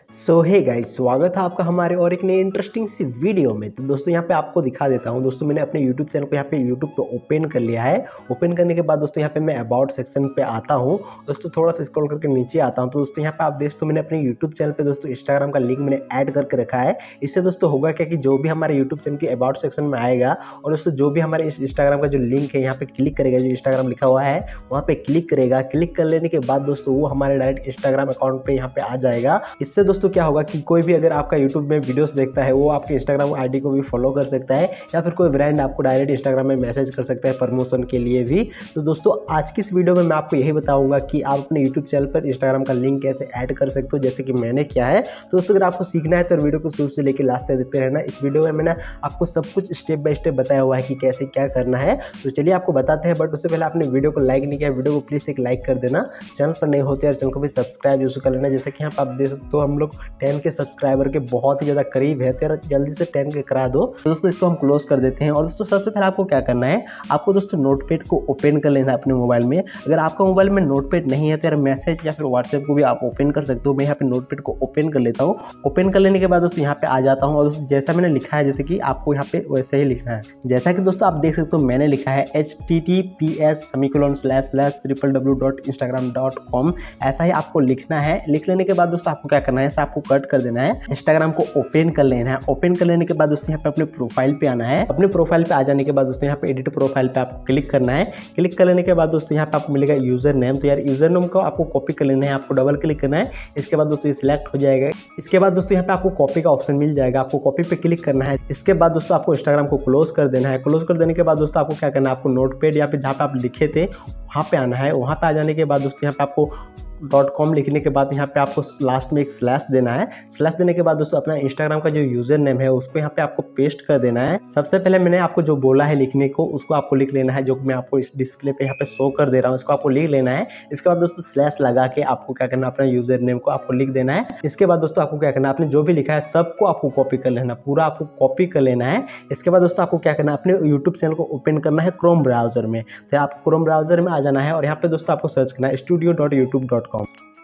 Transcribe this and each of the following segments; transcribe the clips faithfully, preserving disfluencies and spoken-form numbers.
सो hey guys, स्वागत है आपका हमारे और एक नई इंटरेस्टिंग सी वीडियो में। तो दोस्तों यहाँ पे आपको दिखा देता हूँ। दोस्तों मैंने अपने यूट्यूब चैनल को यहाँ पे यूट्यूब पे ओपन कर लिया है। ओपन करने के बाद दोस्तों यहाँ पे मैं अबाउट सेक्शन पे आता हूँ। दोस्तों थोड़ा सा स्क्रॉल करके नीचे आता हूँ तो दोस्तों यहाँ पे आप देख तो मैंने अपने यूट्यूब चैनल पे दोस्तों इंस्टाग्राम का लिंक मैंने ऐड करके रखा है। इससे दोस्तों होगा क्या कि जो भी हमारे यूट्यूब चैनल के अबाउट सेक्शन में आएगा और दोस्तों जो भी हमारे इस इंस्टाग्राम का जो लिंक है यहाँ पे क्लिक करेगा, जो इंस्टाग्राम लिखा हुआ है वहाँ पे क्लिक करेगा। क्लिक कर लेने के बाद दोस्तों वो हमारे डायरेक्ट इंस्टाग्राम अकाउंट पे यहाँ पे आ जाएगा। इससे दोस्तों क्या होगा कि कोई भी अगर आपका यूट्यूब में वीडियोस देखता है वो आपके इंस्टाग्राम आईडी को भी फॉलो कर सकता है, या फिर कोई ब्रांड आपको डायरेक्ट इंस्टाग्राम में मैसेज कर सकता है प्रमोशन के लिए भी। तो दोस्तों आज की इस वीडियो में मैं आपको यही बताऊंगा कि आप अपने यूट्यूब चैनल पर इंस्टाग्राम का लिंक कैसे ऐड कर सकते हो, जैसे कि मैंने किया है। तो दोस्तों अगर आपको सीखना है तो वीडियो को शुरू से लेकर लास्ट तक देखते रहना। इस वीडियो में मैंने आपको सब कुछ स्टेप बाय स्टेप बताया हुआ है कि कैसे क्या करना है। तो चलिए आपको बताते हैं, बट उससे पहले आपने वीडियो को लाइक नहीं किया, वीडियो को प्लीज़ एक लाइक कर देना। चैनल पर नहीं होते यार चैनल को भी सब्सक्राइब जरूर कर लेना। जैसे कि यहाँ पर आप देख सकते हो हम लोग टेन के सब्सक्राइबर के बहुत ही ज़्यादा करीब है, तो यार जल्दी से टेन के करा दो। तो दोस्तों इसको हम क्लोज कर देते हैं। और दोस्तों सबसे पहले आपको क्या करना है, आपको दोस्तों नोटपैड को ओपन कर लेना है अपने मोबाइल में। अगर आपका मोबाइल में नोटपैड नहीं है तो यार मैसेज या फिर व्हाट्सएप को भी आप ओपन कर सकते हो। मैं यहाँ पे नोटपैड को ओपन कर लेता हूँ। ओपन कर लेने के बाद दोस्तों यहाँ पे आ जाता हूँ और दोस्तों जैसा मैंने लिखा है, जैसे कि आपको यहाँ पे वैसे ही लिखना है। जैसा कि दोस्तों आप देख सकते हो मैंने लिखा है H T T P S semicolon slash slash triple W dot Instagram dot com, ऐसा ही आपको लिखना है। लिख लेने के बाद दोस्तों आपको क्या करना है, ऐसा आपको कट कर देना है। इंस्टाग्राम को ओपन कर लेना है। ओपन कर लेने के बाद दोस्तों यहाँ पे अपने प्रोफाइल पे आना है। अपने प्रोफाइल पे आ जाने के बाद दोस्तों यहाँ पे एडिट प्रोफाइल पे आपको क्लिक करना है। क्लिक कर लेने के बाद दोस्तों यहाँ पे आपको मिलेगा यूजर नेम। तो यार यूजर नेम को आपको कॉपी कर लेना है, आपको डबल क्लिक करना है। इसके बाद दोस्तों ये सिलेक्ट हो जाएगा। इसके बाद दोस्तों यहाँ पे आपको कॉपी का ऑप्शन मिल जाएगा, आपको कॉपी पे क्लिक करना है। इसके बाद दोस्तों आपको इंस्टाग्राम को क्लोज कर देना है। क्लोज कर देने के बाद दोस्तों आपको क्या करना है, आपको नोटपैड या फिर जहाँ पे आप लिखे थे वहाँ पे आना है। वहाँ पे आ जाने के बाद दोस्तों यहाँ पे आपको डॉट कॉम लिखने के बाद यहाँ पे आपको लास्ट में एक स्लैश देना है। स्लैश देने के बाद दोस्तों अपना इंस्टाग्राम का जो यूजर नेम है उसको यहाँ पे आपको पेस्ट कर देना है। सबसे पहले मैंने आपको जो बोला है लिखने को उसको आपको लिख लेना है, जो मैं आपको इस डिस्प्ले पे यहाँ पे शो कर दे रहा हूँ, इसको आपको लिख लेना है। इसके बाद दोस्तों स्लैश लगा के आपको क्या करना है, अपना यूजर नेम को आपको लिख देना है। इसके बाद दोस्तों आपको क्या करना है, आपने जो भी लिखा है सबको आपको कॉपी कर लेना, पूरा आपको कॉपी कर लेना है। इसके बाद दोस्तों आपको क्या करना है, अपने यूट्यूब चैनल को ओपन करना है क्रोम ब्राउजर में। तो आप क्रोम ब्राउजर में आ जाना है और यहाँ पे दोस्तों आपको सर्च करना है studio dot YouTube dot com.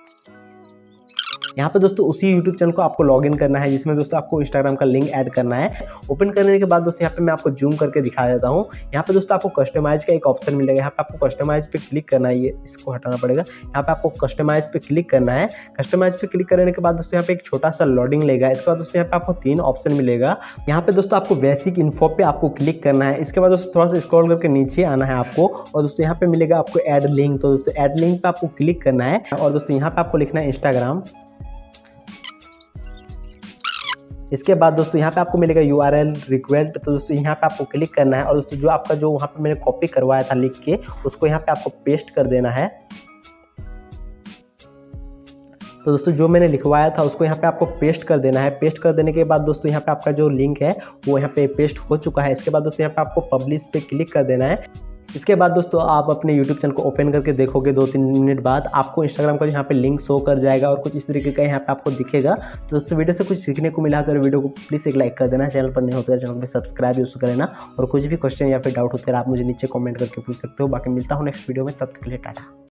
यहाँ पे दोस्तों उसी यूट्यूब चैनल को आपको लॉगिन करना है जिसमें दोस्तों आपको इंस्टाग्राम का लिंक ऐड करना है। ओपन करने के बाद दोस्तों यहाँ पे मैं आपको जूम करके दिखा देता हूँ। यहाँ पे दोस्तों आपको कस्टमाइज का एक ऑप्शन मिलेगा। यहाँ पे आपको कस्टमाइज पे क्लिक करना है, ये इसको हटाना पड़ेगा। यहाँ पे आपको कस्टमाइज पे क्लिक करना है। कस्टमाइज पे क्लिक करने के बाद दोस्तों यहाँ पे एक छोटा सा लोडिंग लेगा। इसके बाद दोस्तों यहाँ पे आपको तीन ऑप्शन मिलेगा। यहाँ पे दोस्तों आपको बेसिक इन्फो पे आपको क्लिक करना है। इसके बाद दोस्तों थोड़ा सा स्क्रॉल करके नीचे आना है आपको और दोस्तों यहाँ पे मिलेगा आपको ऐड लिंक। तो दोस्तों ऐड लिंक पे आपको क्लिक करना है और दोस्तों यहाँ पे आपको लिखना है इंस्टाग्राम। इसके बाद दोस्तों यहाँ पे आपको मिलेगा यू आर एल रिक्वेस्ट। तो दोस्तों यहाँ पे आपको क्लिक करना है और दोस्तों जो आपका जो वहाँ पे मैंने कॉपी करवाया था लिख के उसको यहाँ पे आपको पेस्ट कर देना है। तो दोस्तों जो मैंने लिखवाया था उसको यहाँ पे आपको पेस्ट कर देना है। पेस्ट कर देने के बाद दोस्तों यहाँ पे आपका जो लिंक है वो यहाँ पे पेस्ट हो चुका है। इसके बाद दोस्तों यहाँ पे आपको पब्लिश पे क्लिक कर देना है। इसके बाद दोस्तों आप अपने यूट्यूब चैनल को ओपन करके देखोगे, दो तीन मिनट बाद आपको इंस्टाग्राम का यहाँ पे लिंक शो कर जाएगा और कुछ इस तरीके का यहाँ पे आपको दिखेगा। तो दोस्तों वीडियो से कुछ सीखने को मिला तो वीडियो को प्लीज़ एक लाइक कर देना। चैनल पर नहीं होता है चैनल पर सब्सक्राइब यूज कर लेना। और कुछ भी क्वेश्चन या फिर डाउट होते हैं आप मुझे नीचे कमेंट करके पूछ सकते हो। बाकी मिलता हूँ नेक्स्ट वीडियो में, तब तक के लिए टाटा।